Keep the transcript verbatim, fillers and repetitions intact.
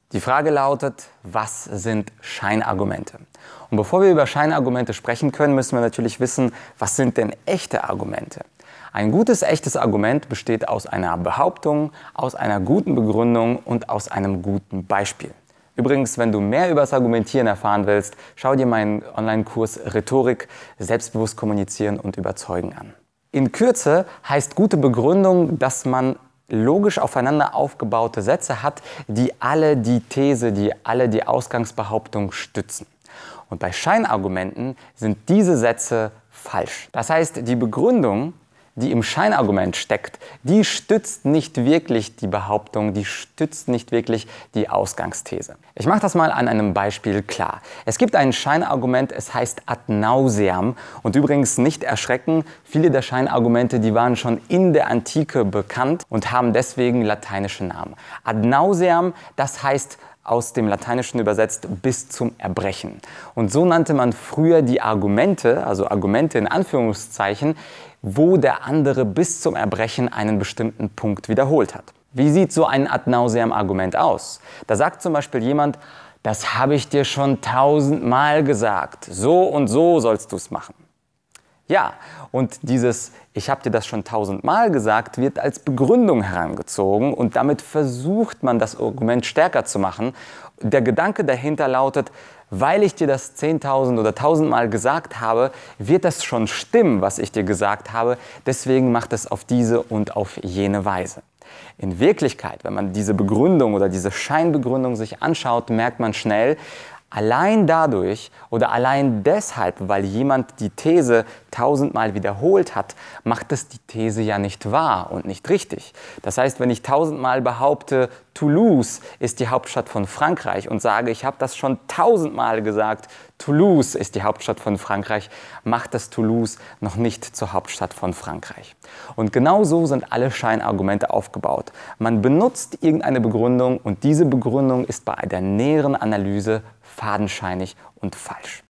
Die Frage lautet, was sind Scheinargumente? Und bevor wir über Scheinargumente sprechen können, müssen wir natürlich wissen, was sind denn echte Argumente? Ein gutes, echtes Argument besteht aus einer Behauptung, aus einer guten Begründung und aus einem guten Beispiel. Übrigens, wenn du mehr über das Argumentieren erfahren willst, schau dir meinen Online-Kurs Rhetorik, Selbstbewusst kommunizieren und überzeugen an. In Kürze heißt gute Begründung, dass man logisch aufeinander aufgebaute Sätze hat, die alle die These, die alle die Ausgangsbehauptung stützen. Und bei Scheinargumenten sind diese Sätze falsch. Das heißt, die Begründung, die im Scheinargument steckt, die stützt nicht wirklich die Behauptung, die stützt nicht wirklich die Ausgangsthese. Ich mache das mal an einem Beispiel klar. Es gibt ein Scheinargument, es heißt ad nauseam. Und übrigens nicht erschrecken, viele der Scheinargumente, die waren schon in der Antike bekannt und haben deswegen lateinische Namen. Ad nauseam, das heißt aus dem Lateinischen übersetzt bis zum Erbrechen. Und so nannte man früher die Argumente, also Argumente in Anführungszeichen, wo der andere bis zum Erbrechen einen bestimmten Punkt wiederholt hat. Wie sieht so ein ad nauseam Argument aus? Da sagt zum Beispiel jemand, das habe ich dir schon tausendmal gesagt, so und so sollst du es machen. Ja, und dieses ich habe dir das schon tausendmal gesagt, wird als Begründung herangezogen und damit versucht man, das Argument stärker zu machen. Der Gedanke dahinter lautet, weil ich dir das zehntausend oder tausendmal gesagt habe, wird das schon stimmen, was ich dir gesagt habe. Deswegen macht es auf diese und auf jene Weise. In Wirklichkeit, wenn man diese Begründung oder diese Scheinbegründung sich anschaut, merkt man schnell, allein dadurch oder allein deshalb, weil jemand die These tausendmal wiederholt hat, macht es die These ja nicht wahr und nicht richtig. Das heißt, wenn ich tausendmal behaupte, Toulouse ist die Hauptstadt von Frankreich und sage, ich habe das schon tausendmal gesagt, Toulouse ist die Hauptstadt von Frankreich, macht das Toulouse noch nicht zur Hauptstadt von Frankreich. Und genau so sind alle Scheinargumente aufgebaut. Man benutzt irgendeine Begründung und diese Begründung ist bei der näheren Analyse fadenscheinig und falsch.